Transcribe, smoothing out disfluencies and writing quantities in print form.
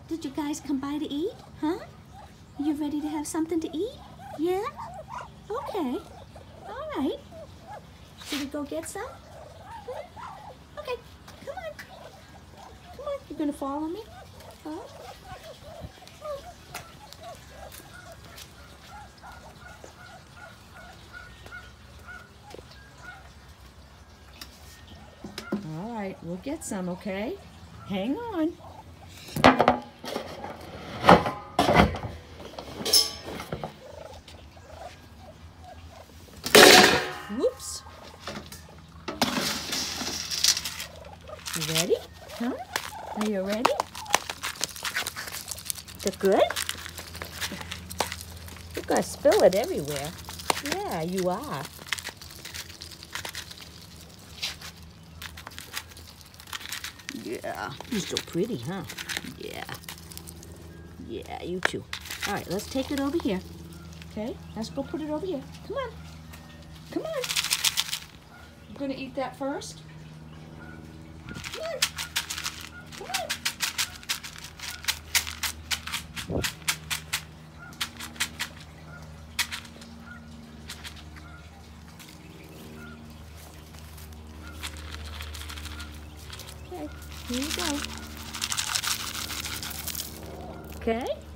Did you guys come by to eat? Huh? You ready to have something to eat? Yeah? Okay. All right. Should we go get some? Okay. Come on. Come on. You gonna follow me? Huh? All right. We'll get some, okay? Hang on. Whoops. You ready? Huh? Are you ready? Is it good? You're gonna spill it everywhere. Yeah, you are. Yeah, you're so pretty, huh? Yeah. Yeah, you too. All right, let's take it over here. Okay, let's go put it over here. Come on. Come on. You gonna eat that first? Come on. Come on. Okay, here you go. Okay.